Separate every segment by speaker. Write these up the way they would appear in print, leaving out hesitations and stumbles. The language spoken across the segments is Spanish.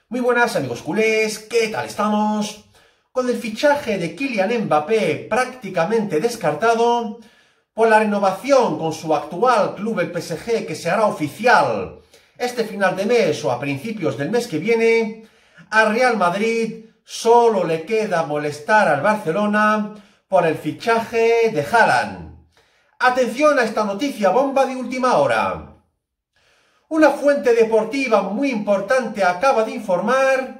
Speaker 1: Muy buenas amigos culés, ¿qué tal estamos? Con el fichaje de Kylian Mbappé prácticamente descartado, por la renovación con su actual club el PSG que se hará oficial este final de mes o a principios del mes que viene, al Real Madrid solo le queda molestar al Barcelona por el fichaje de Haaland. Atención a esta noticia bomba de última hora. Una fuente deportiva muy importante acaba de informar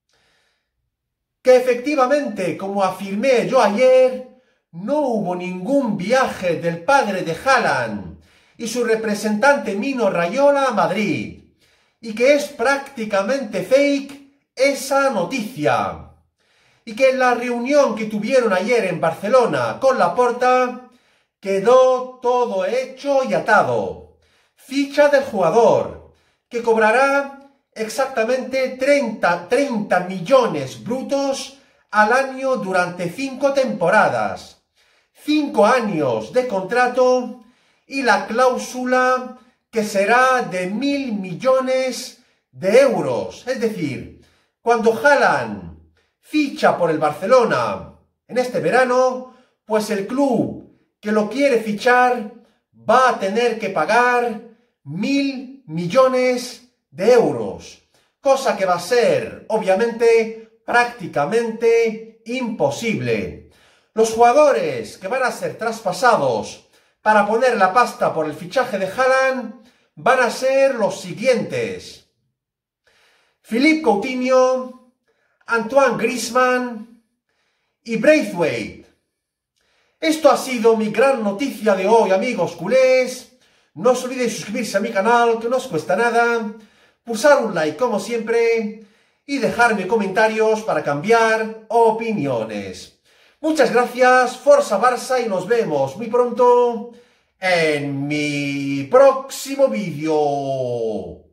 Speaker 1: que efectivamente, como afirmé yo ayer, no hubo ningún viaje del padre de Haaland y su representante Mino Raiola a Madrid, y que es prácticamente fake esa noticia, y que en la reunión que tuvieron ayer en Barcelona con Laporta quedó todo hecho y atado. Ficha del jugador, que cobrará exactamente 30 millones brutos al año durante 5 temporadas, 5 años de contrato y la cláusula que será de 1.000 millones de euros. Es decir, cuando Haaland ficha por el Barcelona en este verano, pues el club que lo quiere fichar va a tener que pagar 1.000 millones de euros, cosa que va a ser, obviamente, prácticamente imposible. Los jugadores que van a ser traspasados para poner la pasta por el fichaje de Haaland van a ser los siguientes: Philippe Coutinho, Antoine Griezmann y Braithwaite. Esto ha sido mi gran noticia de hoy, amigos culés. No os olvidéis suscribirse a mi canal, que no os cuesta nada, pulsar un like como siempre y dejarme comentarios para cambiar opiniones. Muchas gracias, Forza Barça, y nos vemos muy pronto en mi próximo vídeo.